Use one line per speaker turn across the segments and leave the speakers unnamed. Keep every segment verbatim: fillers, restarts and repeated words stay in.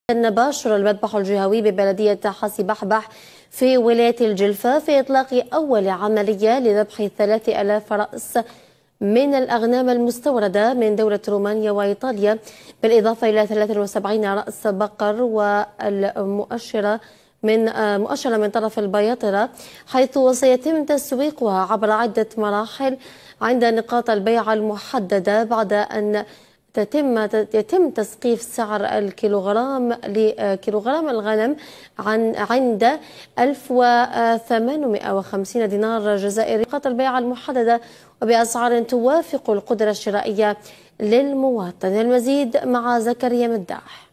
باشر المذبح الجهوي ببلدية حاسي بحبح في ولاية الجلفة في إطلاق أول عملية لذبح ثلاثة آلاف رأس من الأغنام المستوردة من دولة رومانيا وإيطاليا، بالإضافة إلى ثلاثة وسبعين رأس بقر والمؤشرة من مؤشرة من طرف البياطرة، حيث سيتم تسويقها عبر عدة مراحل عند نقاط البيع المحددة بعد أن تتم يتم تسقيف سعر الكيلوغرام لكيلوغرام الغنم عن عند ألف وثمانمائة وخمسين دينار جزائري نقاط البيع المحددة وبأسعار توافق القدرة الشرائية للمواطن. المزيد مع زكريا مداح.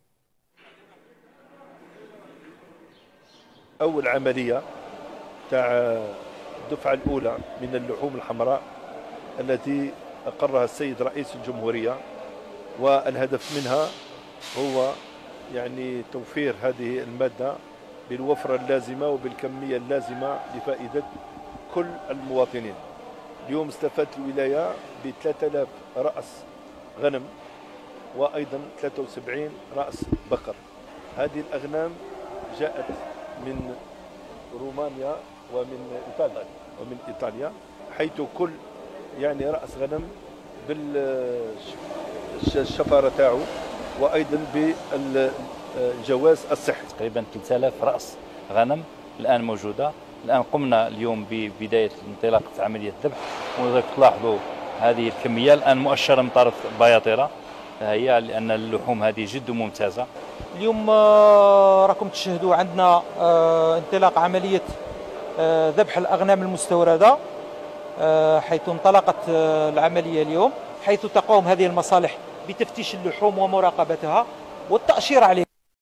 أول عملية تاع الدفعة الأولى من اللحوم الحمراء التي أقرها السيد رئيس الجمهورية، والهدف منها هو يعني توفير هذه المادة بالوفرة اللازمة وبالكمية اللازمة لفائدة كل المواطنين. اليوم استفادت الولاية ب ثلاثة آلاف رأس غنم وأيضا ثلاثة وسبعين رأس بقر. هذه الأغنام جاءت من رومانيا ومن إيطاليا ومن إيطاليا حيث كل يعني رأس غنم بالشفارة تاعو وأيضا بالجواز الصحي.
تقريبا ثلاثة آلاف رأس غنم الآن موجودة. الآن قمنا اليوم ببداية انطلاقة عملية الذبح، وتلاحظوا هذه الكمية الآن مؤشرة من طرف بياطرة، هي لأن اللحوم هذه جد ممتازة.
اليوم راكم تشاهدوا عندنا انطلاق عملية ذبح الأغنام المستوردة، حيث انطلقت العملية اليوم، حيث تقوم هذه المصالح بتفتيش اللحوم ومراقبتها والتأشير عليها.